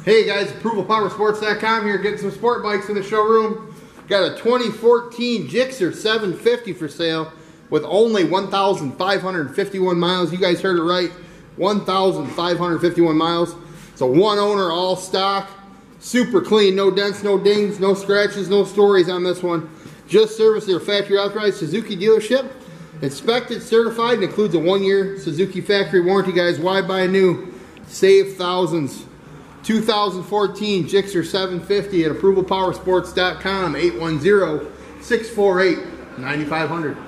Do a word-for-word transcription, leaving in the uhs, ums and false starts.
Hey guys, approval power sports dot com here, getting some sport bikes in the showroom. Got a twenty fourteen GIXXER seven fifty for sale with only one thousand five hundred fifty-one miles. You guys heard it right, one thousand five hundred fifty-one miles. It's a one owner, all stock, super clean, no dents, no dings, no scratches, no stories on this one. Just serviced at a factory authorized Suzuki dealership. Inspected, certified, and includes a one year Suzuki factory warranty, guys. Why buy new? Save thousands. two thousand fourteen GIXXER seven fifty at approval power sports dot com, eight one zero, six four eight, nine five zero zero.